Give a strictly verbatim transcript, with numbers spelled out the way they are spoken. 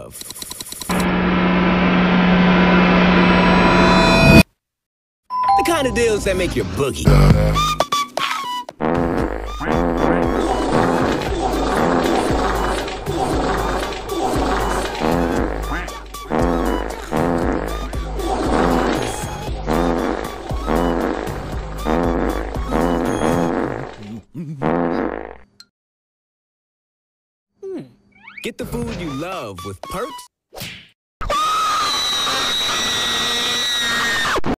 The kind of deals that make you boogie. Get the food you love with Perks.